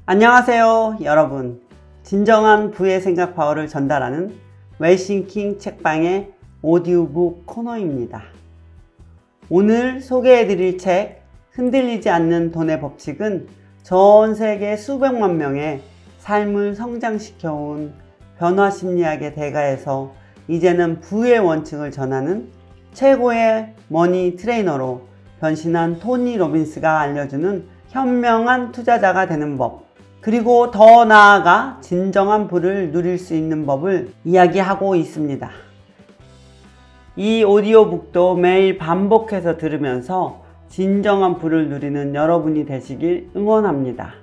안녕하세요 여러분. 진정한 부의 생각 파워를 전달하는 웰싱킹 책방의 오디오북 코너입니다. 오늘 소개해드릴 책 흔들리지 않는 돈의 법칙은 전 세계 수백만 명의 삶을 성장시켜온 변화심리학의 대가에서 이제는 부의 원칙을 전하는 최고의 머니 트레이너로 변신한 토니 로빈스가 알려주는 현명한 투자자가 되는 법, 그리고 더 나아가 진정한 부를 누릴 수 있는 법을 이야기하고 있습니다. 이 오디오북도 매일 반복해서 들으면서 진정한 부를 누리는 여러분이 되시길 응원합니다.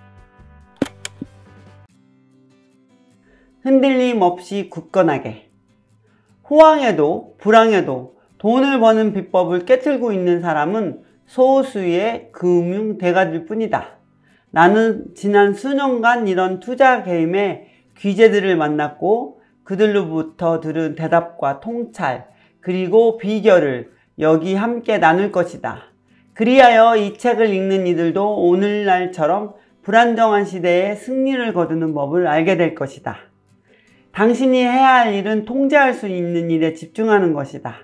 흔들림 없이 굳건하게. 호황에도 불황에도 돈을 버는 비법을 깨틀고 있는 사람은 소수의 금융 대가들 뿐이다. 나는 지난 수년간 이런 투자 게임의 귀재들을 만났고 그들로부터 들은 대답과 통찰 그리고 비결을 여기 함께 나눌 것이다. 그리하여 이 책을 읽는 이들도 오늘날처럼 불안정한 시대에 승리를 거두는 법을 알게 될 것이다. 당신이 해야 할 일은 통제할 수 있는 일에 집중하는 것이다.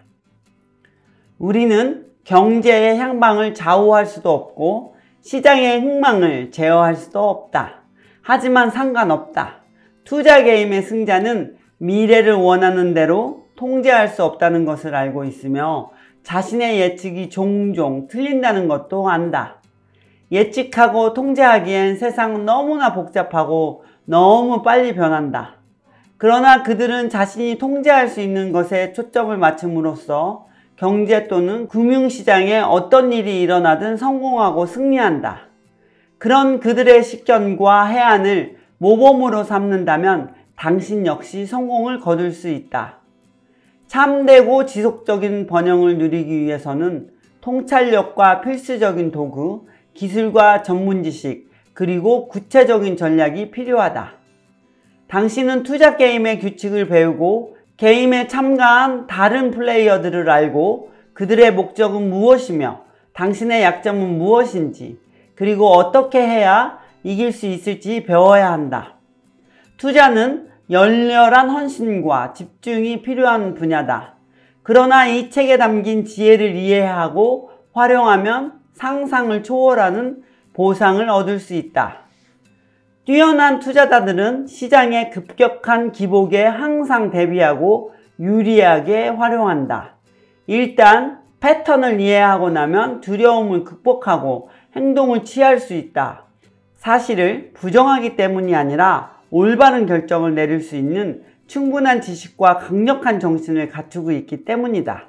우리는 경제의 향방을 좌우할 수도 없고 시장의 흥망을 제어할 수도 없다. 하지만 상관없다. 투자 게임의 승자는 미래를 원하는 대로 통제할 수 없다는 것을 알고 있으며 자신의 예측이 종종 틀린다는 것도 안다. 예측하고 통제하기엔 세상은 너무나 복잡하고 너무 빨리 변한다. 그러나 그들은 자신이 통제할 수 있는 것에 초점을 맞춤으로써 경제 또는 금융시장에 어떤 일이 일어나든 성공하고 승리한다. 그런 그들의 식견과 해안을 모범으로 삼는다면 당신 역시 성공을 거둘 수 있다. 참되고 지속적인 번영을 누리기 위해서는 통찰력과 필수적인 도구, 기술과 전문 지식, 그리고 구체적인 전략이 필요하다. 당신은 투자 게임의 규칙을 배우고 게임에 참가한 다른 플레이어들을 알고 그들의 목적은 무엇이며 당신의 약점은 무엇인지 그리고 어떻게 해야 이길 수 있을지 배워야 한다. 투자는 열렬한 헌신과 집중이 필요한 분야다. 그러나 이 책에 담긴 지혜를 이해하고 활용하면 상상을 초월하는 보상을 얻을 수 있다. 뛰어난 투자자들은 시장의 급격한 기복에 항상 대비하고 유리하게 활용한다. 일단 패턴을 이해하고 나면 두려움을 극복하고 행동을 취할 수 있다. 사실을 부정하기 때문이 아니라 올바른 결정을 내릴 수 있는 충분한 지식과 강력한 정신을 갖추고 있기 때문이다.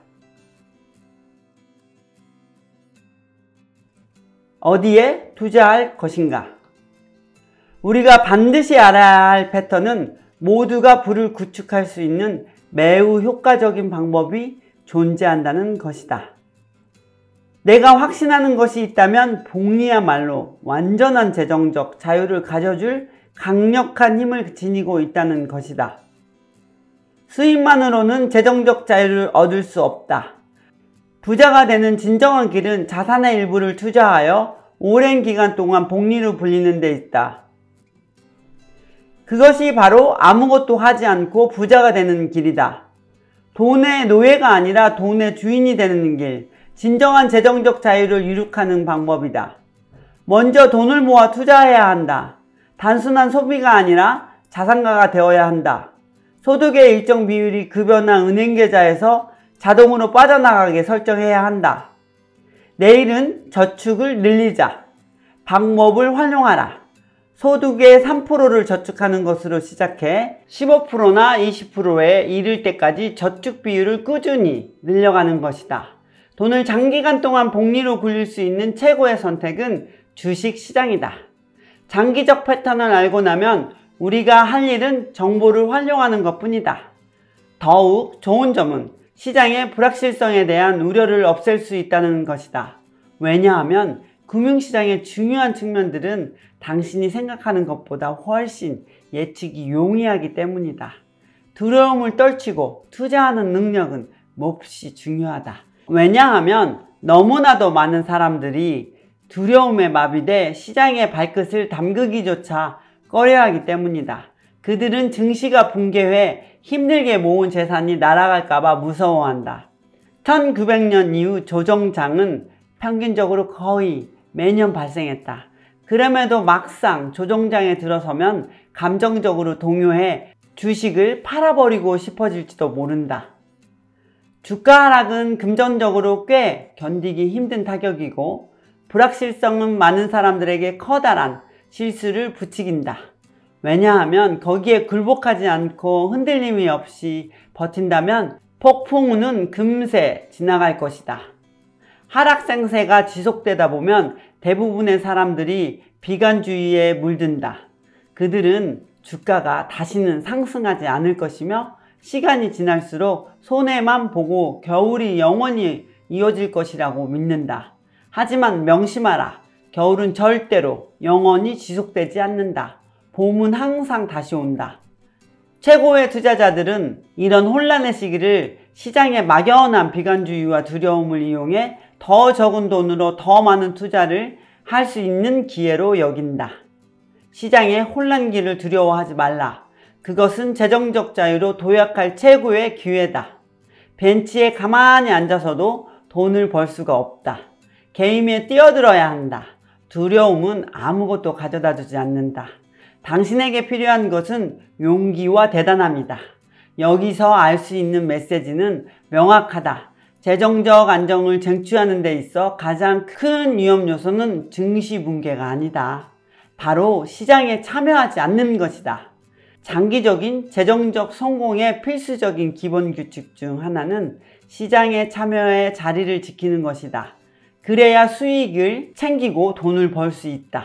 어디에 투자할 것인가? 우리가 반드시 알아야 할 패턴은 모두가 부를 구축할 수 있는 매우 효과적인 방법이 존재한다는 것이다. 내가 확신하는 것이 있다면 복리야말로 완전한 재정적 자유를 가져줄 강력한 힘을 지니고 있다는 것이다. 수입만으로는 재정적 자유를 얻을 수 없다. 부자가 되는 진정한 길은 자산의 일부를 투자하여 오랜 기간 동안 복리로 불리는 데 있다. 그것이 바로 아무것도 하지 않고 부자가 되는 길이다. 돈의 노예가 아니라 돈의 주인이 되는 길, 진정한 재정적 자유를 이룩하는 방법이다. 먼저 돈을 모아 투자해야 한다. 단순한 소비가 아니라 자산가가 되어야 한다. 소득의 일정 비율이 급여나 은행 계좌에서 자동으로 빠져나가게 설정해야 한다. 내일은 저축을 늘리자. 방법을 활용하라. 소득의 3%를 저축하는 것으로 시작해 15%나 20%에 이를 때까지 저축 비율을 꾸준히 늘려가는 것이다. 돈을 장기간 동안 복리로 굴릴 수 있는 최고의 선택은 주식시장이다. 장기적 패턴을 알고 나면 우리가 할 일은 정보를 활용하는 것뿐이다. 더욱 좋은 점은 시장의 불확실성에 대한 우려를 없앨 수 있다는 것이다. 왜냐하면 금융시장의 중요한 측면들은 당신이 생각하는 것보다 훨씬 예측이 용이하기 때문이다. 두려움을 떨치고 투자하는 능력은 몹시 중요하다. 왜냐하면 너무나도 많은 사람들이 두려움에 마비돼 시장의 발끝을 담그기조차 꺼려하기 때문이다. 그들은 증시가 붕괴해 힘들게 모은 재산이 날아갈까봐 무서워한다. 1900년 이후 조정장은 평균적으로 거의 매년 발생했다. 그럼에도 막상 조정장에 들어서면 감정적으로 동요해 주식을 팔아버리고 싶어질지도 모른다. 주가 하락은 금전적으로 꽤 견디기 힘든 타격이고 불확실성은 많은 사람들에게 커다란 실수를 부추긴다. 왜냐하면 거기에 굴복하지 않고 흔들림이 없이 버틴다면 폭풍우는 금세 지나갈 것이다. 하락생세가 지속되다 보면 대부분의 사람들이 비관주의에 물든다. 그들은 주가가 다시는 상승하지 않을 것이며 시간이 지날수록 손해만 보고 겨울이 영원히 이어질 것이라고 믿는다. 하지만 명심하라. 겨울은 절대로 영원히 지속되지 않는다. 봄은 항상 다시 온다. 최고의 투자자들은 이런 혼란의 시기를 시장의 막연한 비관주의와 두려움을 이용해 더 적은 돈으로 더 많은 투자를 할 수 있는 기회로 여긴다. 시장의 혼란기를 두려워하지 말라. 그것은 재정적 자유로 도약할 최고의 기회다. 벤치에 가만히 앉아서도 돈을 벌 수가 없다. 게임에 뛰어들어야 한다. 두려움은 아무것도 가져다 주지 않는다. 당신에게 필요한 것은 용기와 대단함이다. 여기서 알 수 있는 메시지는 명확하다. 재정적 안정을 쟁취하는 데 있어 가장 큰 위험 요소는 증시 붕괴가 아니다. 바로 시장에 참여하지 않는 것이다. 장기적인 재정적 성공의 필수적인 기본 규칙 중 하나는 시장에 참여해 자리를 지키는 것이다. 그래야 수익을 챙기고 돈을 벌 수 있다.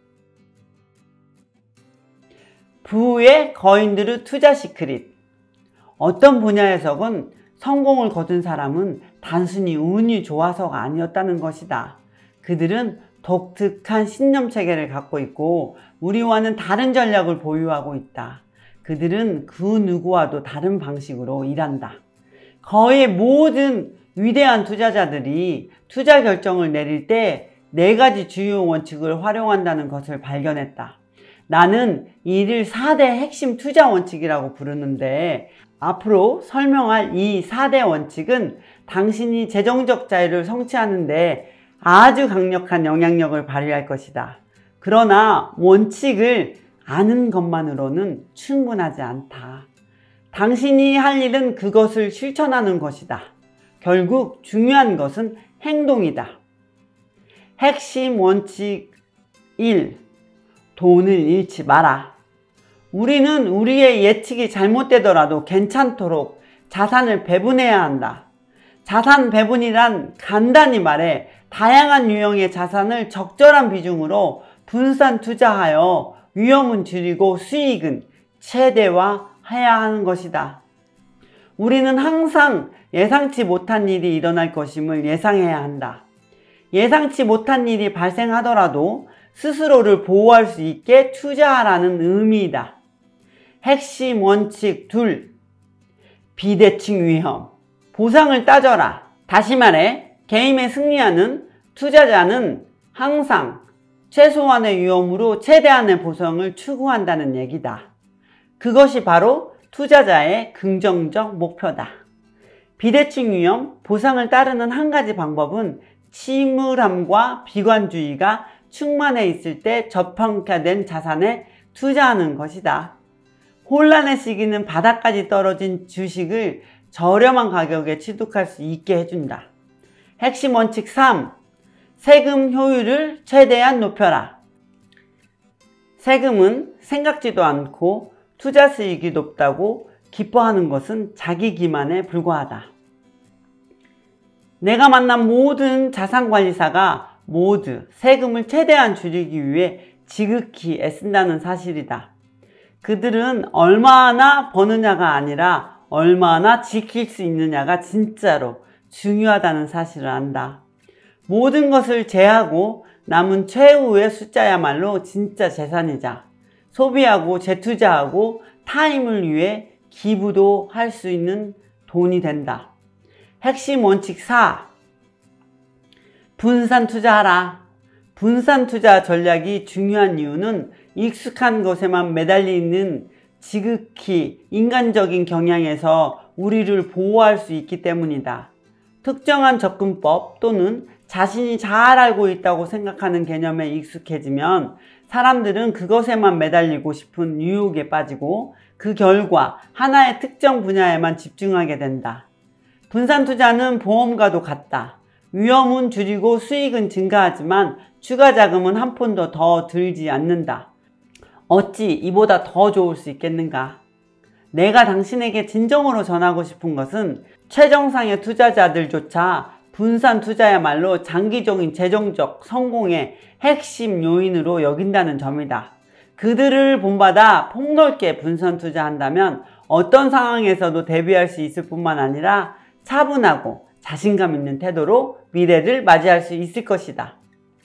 부의 거인들의 투자 시크릿. 어떤 분야에서건 성공을 거둔 사람은 단순히 운이 좋아서가 아니었다는 것이다. 그들은 독특한 신념 체계를 갖고 있고 우리와는 다른 전략을 보유하고 있다. 그들은 그 누구와도 다른 방식으로 일한다. 거의 모든 위대한 투자자들이 투자 결정을 내릴 때 4가지 주요 원칙을 활용한다는 것을 발견했다. 나는 이를 4대 핵심 투자 원칙이라고 부르는데 앞으로 설명할 이 4대 원칙은 당신이 재정적 자유를 성취하는 데 아주 강력한 영향력을 발휘할 것이다. 그러나 원칙을 아는 것만으로는 충분하지 않다. 당신이 할 일은 그것을 실천하는 것이다. 결국 중요한 것은 행동이다. 핵심 원칙 1. 돈을 잃지 마라. 우리는 우리의 예측이 잘못되더라도 괜찮도록 자산을 배분해야 한다. 자산 배분이란 간단히 말해 다양한 유형의 자산을 적절한 비중으로 분산 투자하여 위험은 줄이고 수익은 최대화해야 하는 것이다. 우리는 항상 예상치 못한 일이 일어날 것임을 예상해야 한다. 예상치 못한 일이 발생하더라도 스스로를 보호할 수 있게 투자하라는 의미이다. 핵심 원칙 2. 비대칭 위험. 보상을 따져라. 다시 말해 게임에 승리하는 투자자는 항상 최소한의 위험으로 최대한의 보상을 추구한다는 얘기다. 그것이 바로 투자자의 긍정적 목표다. 비대칭 위험, 보상을 따르는 한 가지 방법은 침울함과 비관주의가 충만해 있을 때 저평가된 자산에 투자하는 것이다. 혼란의 시기는 바닥까지 떨어진 주식을 저렴한 가격에 취득할 수 있게 해준다. 핵심 원칙 3. 세금 효율을 최대한 높여라. 세금은 생각지도 않고 투자 수익이 높다고 기뻐하는 것은 자기 기만에 불과하다. 내가 만난 모든 자산관리사가 모두 세금을 최대한 줄이기 위해 지극히 애쓴다는 사실이다. 그들은 얼마나 버느냐가 아니라 얼마나 지킬 수 있느냐가 진짜로 중요하다는 사실을 안다. 모든 것을 제하고 남은 최후의 숫자야말로 진짜 재산이자 소비하고 재투자하고 타임을 위해 기부도 할 수 있는 돈이 된다. 핵심 원칙 4. 분산 투자하라. 분산 투자 전략이 중요한 이유는 익숙한 것에만 매달리는 지극히 인간적인 경향에서 우리를 보호할 수 있기 때문이다. 특정한 접근법 또는 자신이 잘 알고 있다고 생각하는 개념에 익숙해지면 사람들은 그것에만 매달리고 싶은 유혹에 빠지고 그 결과 하나의 특정 분야에만 집중하게 된다. 분산 투자는 보험과도 같다. 위험은 줄이고 수익은 증가하지만 추가 자금은 한 푼도 더 들지 않는다. 어찌 이보다 더 좋을 수 있겠는가? 내가 당신에게 진정으로 전하고 싶은 것은 최정상의 투자자들조차 분산 투자야말로 장기적인 재정적 성공의 핵심 요인으로 여긴다는 점이다. 그들을 본받아 폭넓게 분산 투자한다면 어떤 상황에서도 대비할 수 있을 뿐만 아니라 차분하고 자신감 있는 태도로 미래를 맞이할 수 있을 것이다.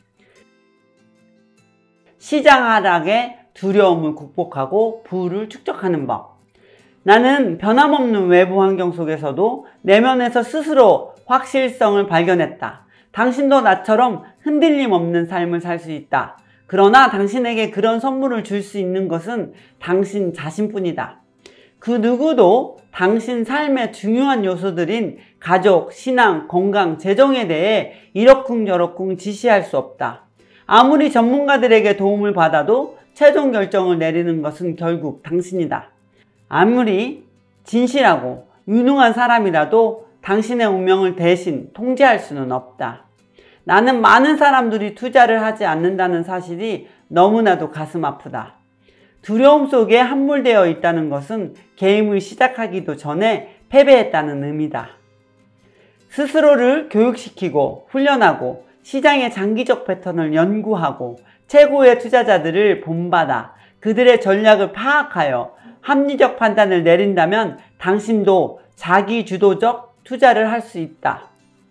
시장 하락의 두려움을 극복하고 부를 축적하는 법. 나는 변함없는 외부 환경 속에서도 내면에서 스스로 확실성을 발견했다. 당신도 나처럼 흔들림 없는 삶을 살 수 있다. 그러나 당신에게 그런 선물을 줄 수 있는 것은 당신 자신뿐이다. 그 누구도 당신 삶의 중요한 요소들인 가족, 신앙, 건강, 재정에 대해 이러쿵저러쿵 지시할 수 없다. 아무리 전문가들에게 도움을 받아도 최종 결정을 내리는 것은 결국 당신이다. 아무리 진실하고 유능한 사람이라도 당신의 운명을 대신 통제할 수는 없다. 나는 많은 사람들이 투자를 하지 않는다는 사실이 너무나도 가슴 아프다. 두려움 속에 함몰되어 있다는 것은 게임을 시작하기도 전에 패배했다는 의미다. 스스로를 교육시키고 훈련하고 시장의 장기적 패턴을 연구하고 최고의 투자자들을 본받아 그들의 전략을 파악하여 합리적 판단을 내린다면 당신도 자기주도적 투자를 할 수 있다.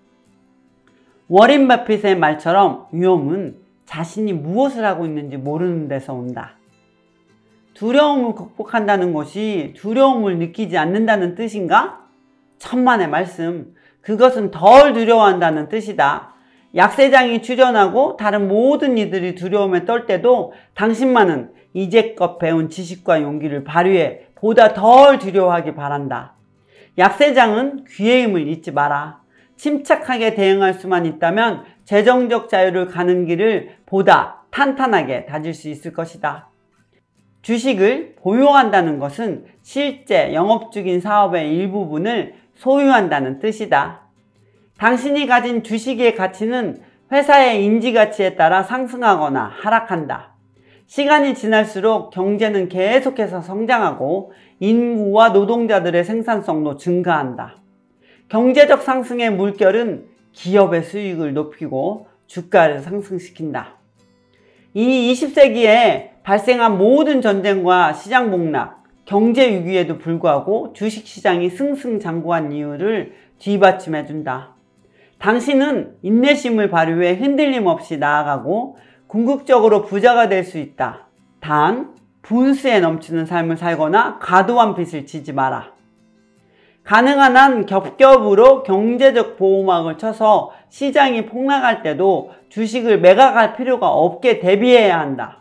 워렌 버핏의 말처럼 위험은 자신이 무엇을 하고 있는지 모르는 데서 온다. 두려움을 극복한다는 것이 두려움을 느끼지 않는다는 뜻인가? 천만의 말씀. 그것은 덜 두려워한다는 뜻이다. 약세장이 출현하고 다른 모든 이들이 두려움에 떨 때도 당신만은 이제껏 배운 지식과 용기를 발휘해 보다 덜 두려워하기 바란다. 약세장은 귀의 힘을 잊지 마라. 침착하게 대응할 수만 있다면 재정적 자유를 가는 길을 보다 탄탄하게 다질 수 있을 것이다. 주식을 보유한다는 것은 실제 영업 중인 사업의 일부분을 소유한다는 뜻이다. 당신이 가진 주식의 가치는 회사의 인지가치에 따라 상승하거나 하락한다. 시간이 지날수록 경제는 계속해서 성장하고 인구와 노동자들의 생산성도 증가한다. 경제적 상승의 물결은 기업의 수익을 높이고 주가를 상승시킨다. 이 20세기에 발생한 모든 전쟁과 시장 폭락, 경제 위기에도 불구하고 주식시장이 승승장구한 이유를 뒷받침해준다. 당신은 인내심을 발휘해 흔들림 없이 나아가고 궁극적으로 부자가 될 수 있다. 단, 분수에 넘치는 삶을 살거나 과도한 빚을 지지 마라. 가능한 한 겹겹으로 경제적 보호막을 쳐서 시장이 폭락할 때도 주식을 매각할 필요가 없게 대비해야 한다.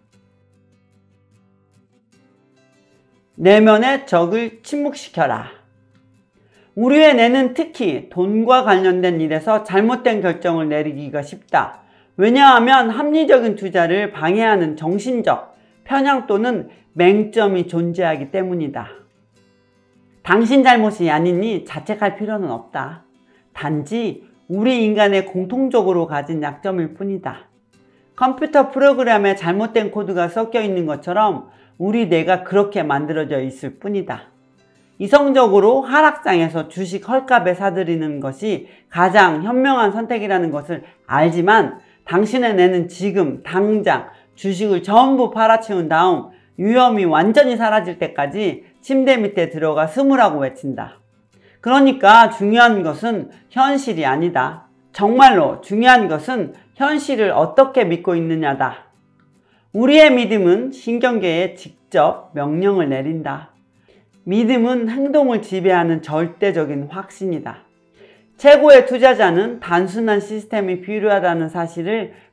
내면의 적을 침묵시켜라. 우리의 뇌는 특히 돈과 관련된 일에서 잘못된 결정을 내리기가 쉽다. 왜냐하면 합리적인 투자를 방해하는 정신적 편향 또는 맹점이 존재하기 때문이다. 당신 잘못이 아니니 자책할 필요는 없다. 단지 우리 인간의 공통적으로 가진 약점일 뿐이다. 컴퓨터 프로그램에 잘못된 코드가 섞여 있는 것처럼 우리 뇌가 그렇게 만들어져 있을 뿐이다. 이성적으로 하락장에서 주식 헐값에 사들이는 것이 가장 현명한 선택이라는 것을 알지만 당신의 뇌는 지금 당장 주식을 전부 팔아치운 다음 위험이 완전히 사라질 때까지 침대 밑에 들어가 숨으라고 외친다. 그러니까 중요한 것은 현실이 아니다. 정말로 중요한 것은 현실을 어떻게 믿고 있느냐다. 우리의 믿음은 신경계에 직접 명령을 내린다. 믿음은 행동을 지배하는 절대적인 확신이다. 최고의 투자자는 단순한 시스템이 필요하다는 사실을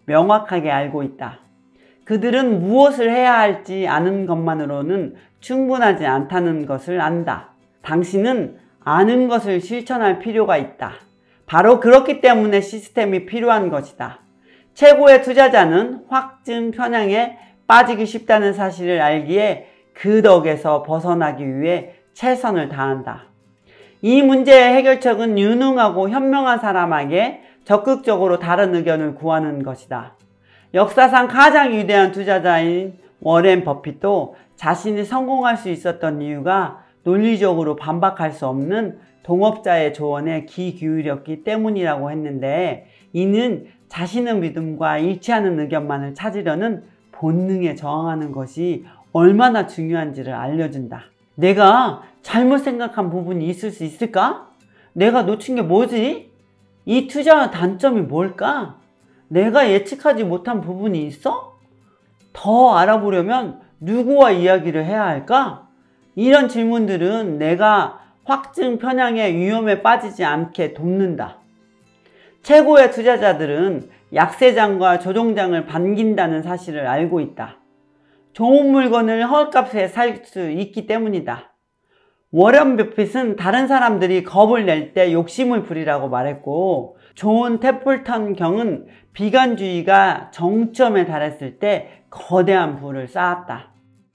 명확하게 알고 있다. 그들은 무엇을 해야 할지 아는 것만으로는 충분하지 않다는 것을 안다. 당신은 아는 것을 실천할 필요가 있다. 바로 그렇기 때문에 시스템이 필요한 것이다. 최고의 투자자는 확증 편향에 빠지기 쉽다는 사실을 알기에 그 덕에서 벗어나기 위해 최선을 다한다. 이 문제의 해결책은 유능하고 현명한 사람에게 적극적으로 다른 의견을 구하는 것이다. 역사상 가장 위대한 투자자인 워렌 버핏도 자신이 성공할 수 있었던 이유가 논리적으로 반박할 수 없는 동업자의 조언에 귀 기울였기 때문이라고 했는데, 이는 자신의 믿음과 일치하는 의견만을 찾으려는 본능에 저항하는 것이 얼마나 중요한지를 알려준다. 내가 잘못 생각한 부분이 있을 수 있을까? 내가 놓친 게 뭐지? 이 투자의 단점이 뭘까? 내가 예측하지 못한 부분이 있어? 더 알아보려면 누구와 이야기를 해야 할까? 이런 질문들은 내가 확증 편향의 위험에 빠지지 않게 돕는다. 최고의 투자자들은 약세장과 조정장을 반긴다는 사실을 알고 있다. 좋은 물건을 헐값에 살 수 있기 때문이다. 워런 버핏은 다른 사람들이 겁을 낼 때 욕심을 부리라고 말했고, 존 태플턴 경은 비관주의가 정점에 달했을 때 거대한 부를 쌓았다.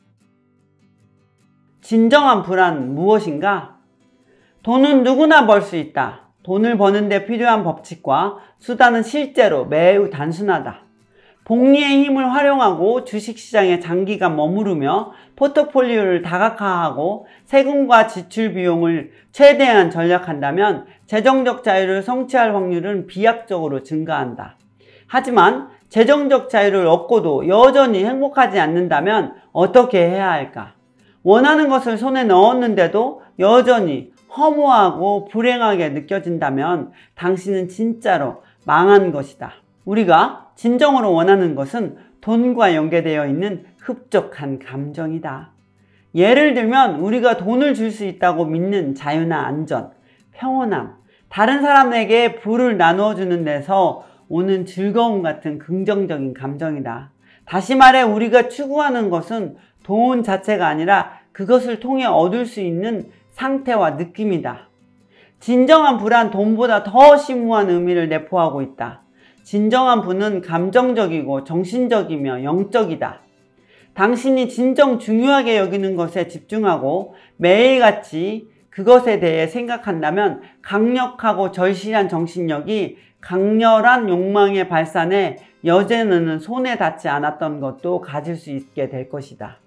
진정한 부란 무엇인가? 돈은 누구나 벌 수 있다. 돈을 버는 데 필요한 법칙과 수단은 실제로 매우 단순하다. 복리의 힘을 활용하고 주식시장에 장기간 머무르며 포트폴리오를 다각화하고 세금과 지출 비용을 최대한 절약한다면 재정적 자유를 성취할 확률은 비약적으로 증가한다. 하지만 재정적 자유를 얻고도 여전히 행복하지 않는다면 어떻게 해야 할까? 원하는 것을 손에 넣었는데도 여전히 허무하고 불행하게 느껴진다면 당신은 진짜로 망한 것이다. 우리가 진정으로 원하는 것은 돈과 연계되어 있는 흡족한 감정이다. 예를 들면 우리가 돈을 줄 수 있다고 믿는 자유나 안전, 평온함, 다른 사람에게 부를 나누어 주는 데서 오는 즐거움 같은 긍정적인 감정이다. 다시 말해 우리가 추구하는 것은 돈 자체가 아니라 그것을 통해 얻을 수 있는 상태와 느낌이다. 진정한 부란 돈보다 더 심오한 의미를 내포하고 있다. 진정한 부는 감정적이고 정신적이며 영적이다. 당신이 진정 중요하게 여기는 것에 집중하고 매일같이 그것에 대해 생각한다면 강력하고 절실한 정신력이 강렬한 욕망의 발산에 여전에는 손에 닿지 않았던 것도 가질 수 있게 될 것이다.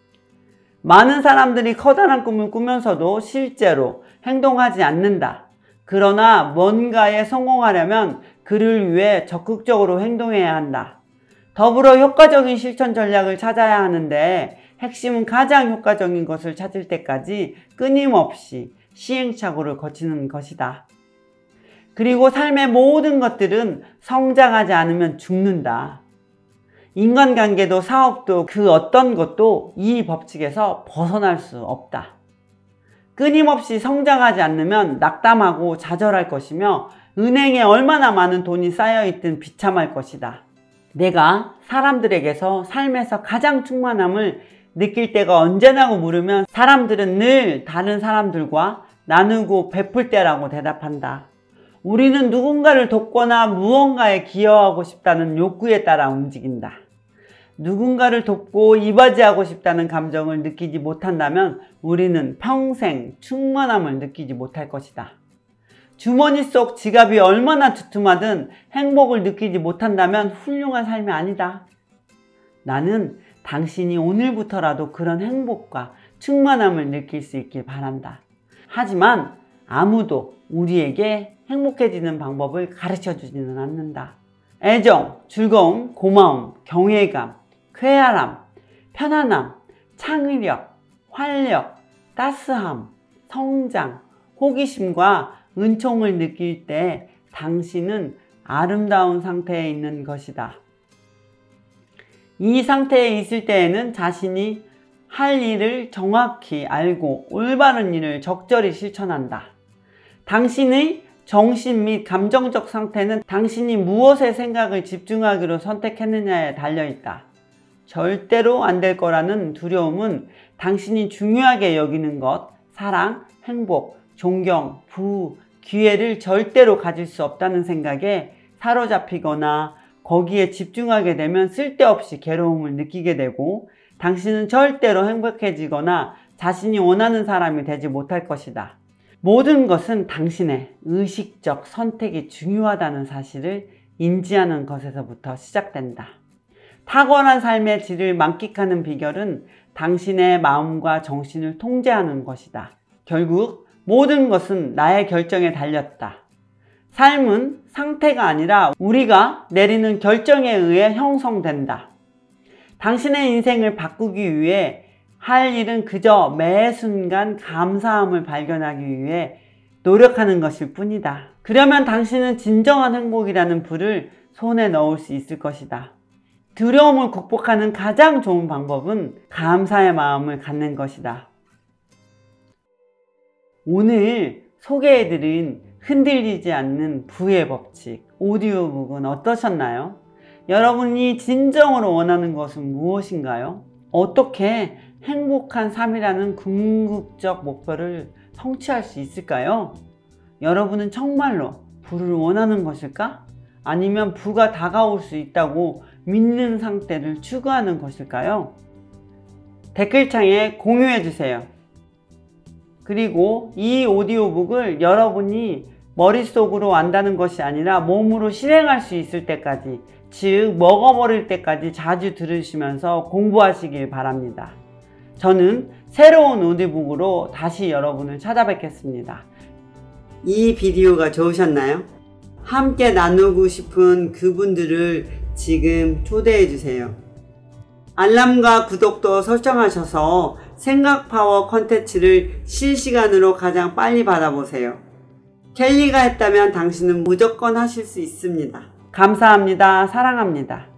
많은 사람들이 커다란 꿈을 꾸면서도 실제로 행동하지 않는다. 그러나 뭔가에 성공하려면 그를 위해 적극적으로 행동해야 한다. 더불어 효과적인 실천 전략을 찾아야 하는데 핵심은 가장 효과적인 것을 찾을 때까지 끊임없이 시행착오를 거치는 것이다. 그리고 삶의 모든 것들은 성장하지 않으면 죽는다. 인간관계도 사업도 그 어떤 것도 이 법칙에서 벗어날 수 없다. 끊임없이 성장하지 않으면 낙담하고 좌절할 것이며 은행에 얼마나 많은 돈이 쌓여있든 비참할 것이다. 내가 사람들에게서 삶에서 가장 충만함을 느낄 때가 언제냐고 물으면 사람들은 늘 다른 사람들과 나누고 베풀 때라고 대답한다. 우리는 누군가를 돕거나 무언가에 기여하고 싶다는 욕구에 따라 움직인다. 누군가를 돕고 이바지하고 싶다는 감정을 느끼지 못한다면 우리는 평생 충만함을 느끼지 못할 것이다. 주머니 속 지갑이 얼마나 두툼하든 행복을 느끼지 못한다면 훌륭한 삶이 아니다. 나는 당신이 오늘부터라도 그런 행복과 충만함을 느낄 수 있길 바란다. 하지만 아무도 우리에게 행복해지는 방법을 가르쳐 주지는 않는다. 애정, 즐거움, 고마움, 경외감, 쾌활함, 편안함, 창의력, 활력, 따스함, 성장, 호기심과 은총을 느낄 때 당신은 아름다운 상태에 있는 것이다. 이 상태에 있을 때에는 자신이 할 일을 정확히 알고 올바른 일을 적절히 실천한다. 당신의 정신 및 감정적 상태는 당신이 무엇에 생각을 집중하기로 선택했느냐에 달려있다. 절대로 안 될 거라는 두려움은 당신이 중요하게 여기는 것, 사랑, 행복, 존경, 부후, 기회를 절대로 가질 수 없다는 생각에 사로잡히거나 거기에 집중하게 되면 쓸데없이 괴로움을 느끼게 되고 당신은 절대로 행복해지거나 자신이 원하는 사람이 되지 못할 것이다. 모든 것은 당신의 의식적 선택이 중요하다는 사실을 인지하는 것에서부터 시작된다. 탁월한 삶의 질을 만끽하는 비결은 당신의 마음과 정신을 통제하는 것이다. 결국 모든 것은 나의 결정에 달렸다. 삶은 상태가 아니라 우리가 내리는 결정에 의해 형성된다. 당신의 인생을 바꾸기 위해 할 일은 그저 매 순간 감사함을 발견하기 위해 노력하는 것일 뿐이다. 그러면 당신은 진정한 행복이라는 불을 손에 넣을 수 있을 것이다. 두려움을 극복하는 가장 좋은 방법은 감사의 마음을 갖는 것이다. 오늘 소개해드린 흔들리지 않는 부의 법칙 오디오북은 어떠셨나요? 여러분이 진정으로 원하는 것은 무엇인가요? 어떻게 행복한 삶이라는 궁극적 목표를 성취할 수 있을까요? 여러분은 정말로 부를 원하는 것일까? 아니면 부가 다가올 수 있다고 믿는 상태를 추구하는 것일까요? 댓글창에 공유해주세요. 그리고 이 오디오북을 여러분이 머릿속으로 안다는 것이 아니라 몸으로 실행할 수 있을 때까지, 즉 먹어버릴 때까지 자주 들으시면서 공부하시길 바랍니다. 저는 새로운 오디오북으로 다시 여러분을 찾아뵙겠습니다. 이 비디오가 좋으셨나요? 함께 나누고 싶은 그분들을 지금 초대해주세요. 알람과 구독도 설정하셔서 생각파워 컨텐츠를 실시간으로 가장 빨리 받아보세요. 켈리가 했다면 당신은 무조건 하실 수 있습니다. 감사합니다. 사랑합니다.